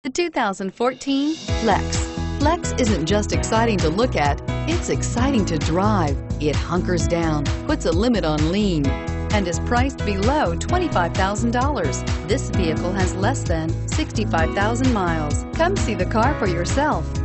The 2014 Flex. Flex isn't just exciting to look at, it's exciting to drive. It hunkers down, puts a limit on lean, and is priced below $25,000. This vehicle has less than 65,000 miles. Come see the car for yourself.